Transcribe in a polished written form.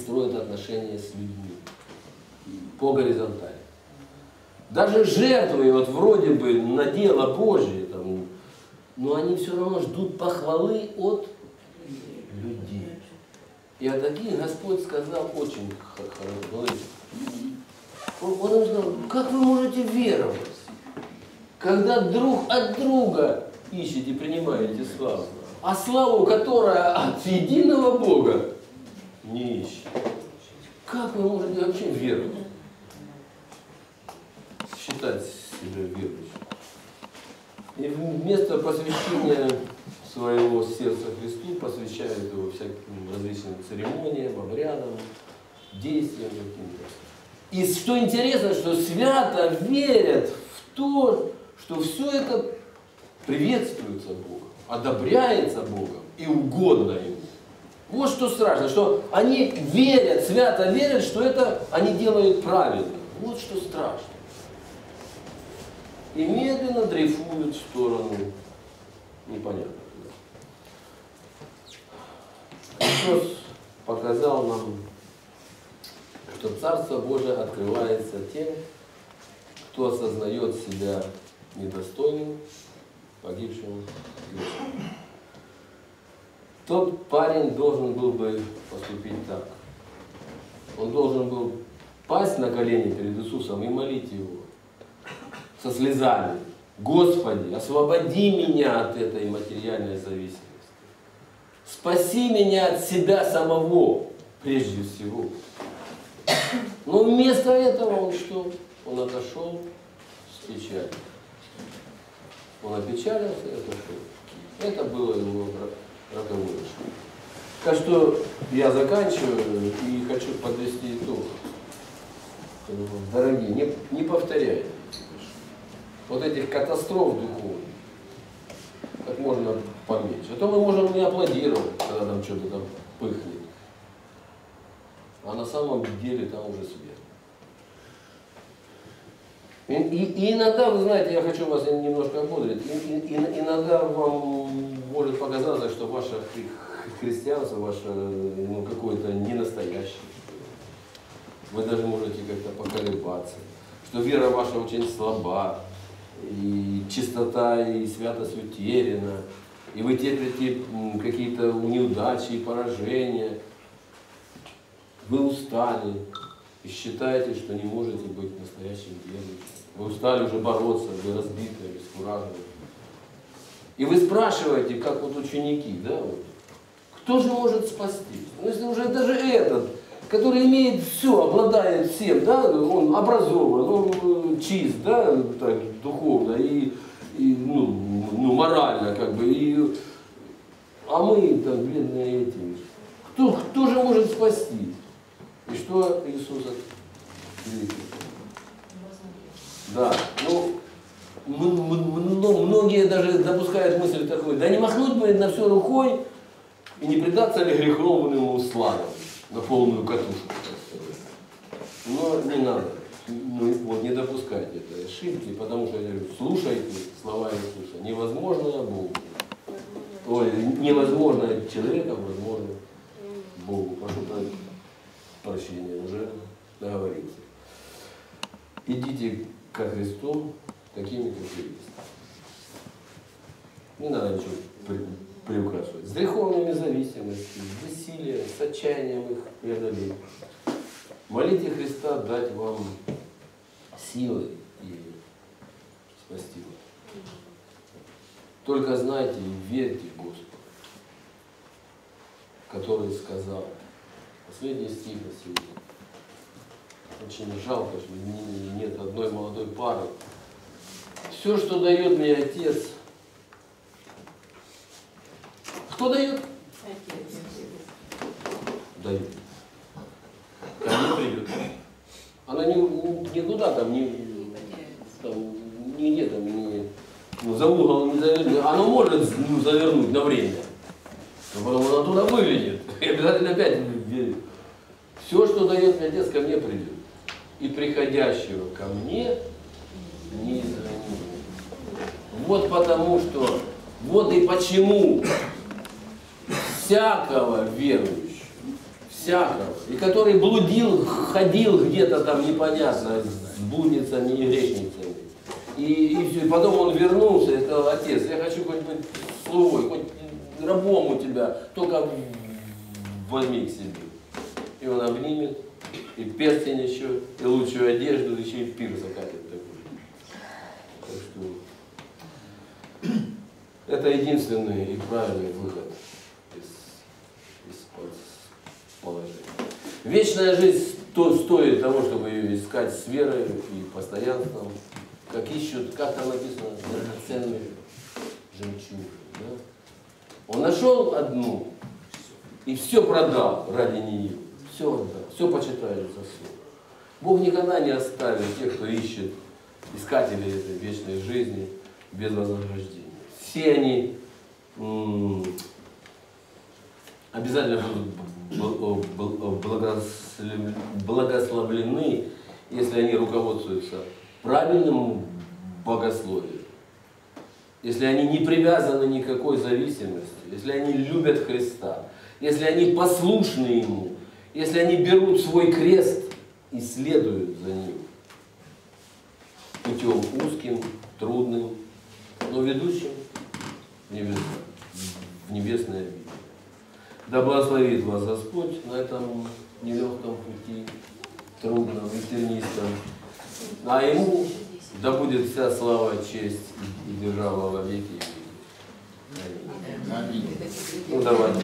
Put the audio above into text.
строят отношения с людьми по горизонтали. Даже жертвы, вот вроде бы на дело Божье, там, но они все равно ждут похвалы от людей. И о таких Господь сказал очень хорошо. Он им сказал, как вы можете веровать, когда друг от друга ищете, принимаете славу, а славу, которая от единого Бога, не ищет. Как вы можете вообще веровать? Считать себя верующим. И вместо посвящения своего сердца Христу посвящают его всяким различным церемониям, обрядам, действиям каким-то. И что интересно, что свято верят в то, что все это приветствуется Богом, одобряется Богом и угодно Ему. Вот что страшно, что они верят, свято верят, что это они делают правильно. Вот что страшно. И медленно дрейфуют в сторону непонятно куда. Христос показал нам, что Царство Божие открывается тем, кто осознает себя недостойным, погибшим грешником. Тот парень должен был бы поступить так. Он должен был пасть на колени перед Иисусом и молить Его со слезами. Господи, освободи меня от этой материальной зависимости. Спаси меня от себя самого, прежде всего. Но вместо этого он что? Он отошел с печалью. Он опечалился и отошел. Это было его роковое решение. Так что я заканчиваю и хочу подвести итог. Дорогие, не повторяйте вот этих катастроф духовных как можно поменьше. А то мы можем не аплодировать, когда там что-то там пыхнет. А на самом деле там уже свет. И иногда, вы знаете, я хочу вас немножко ободрить, иногда вам может показаться, что ваше христианство, ваше какое-то ненастоящее. Вы даже можете как-то поколебаться, что вера ваша очень слаба, и чистота и святость утеряна, и вы терпите какие-то неудачи и поражения, вы устали и считаете, что не можете быть настоящим верующим. Вы устали уже бороться, вы разбиты, обескуражены. И вы спрашиваете, как вот ученики, да, вот, кто же может спастись? Ну, если уже даже этот, который имеет все, обладает всем, да, он образован, он чист, да, так, духовно и морально, как бы, а мы там бедные эти. Кто же может спасти? И что Иисус ответил? Да, многие даже допускают мысль такой, да не махнуть бы на все рукой и не предаться ли греховному сладу на полную катушку. Но не надо, не допускайте этой ошибки, потому что я говорю, слушайте слова Иисуса, невозможное Богу. Ой, невозможно человеком, возможно Богу. Прошу прощения, уже договорился. Идите ко Христу такими, как вы есть. Не надо ничего приукрашивать. С греховными зависимостями, с бессилием, с отчаянием их преодолеть. Молите Христа дать вам силы и спасти вас. Только знайте и верьте Господу, который сказал, последний стих на сегодня. Очень жалко, что нет одной молодой пары. Все, что дает мне Отец. Кто дает? Отец. Дает. Ко мне придет. Она никуда там, нигде там не за угол не завернет. Она может завернуть на время. Но потом она туда вылезет. И обязательно опять верит. Все, что дает мне Отец, ко мне придет. И приходящего ко мне не изгоню. Вот потому что, вот и почему всякого верующего, всякого, и который блудил, ходил где-то там непонятно, с блудницами и грешницами. И все, и потом он вернулся и сказал: отец, я хочу хоть быть слугой, хоть рабом у тебя, только возьми к себе. И он обнимет, и перстень еще, и лучшую одежду, еще и пир закатит такой. Так что это единственный и правильный выход из положения. Вечная жизнь стоит того, чтобы ее искать с верой и постоянством, как ищут, как там написано, драгоценную жемчужину. Да? Он нашел одну и все продал ради нее. Все отдал, все почитает за все. Бог никогда не оставит тех, кто ищет, искателей этой вечной жизни без вознаграждения. Все они обязательно будут благословлены, если они руководствуются правильным богословием, если они не привязаны никакой зависимости, если они любят Христа, если они послушны Ему, если они берут свой крест и следуют за Ним путем узким, трудным, но ведущим в небесное обитель. Да благословит вас Господь на этом нелегком пути, трудном и тернистом. А Ему да будет вся слава, честь и держава во веки. Аминь. Ну давайте.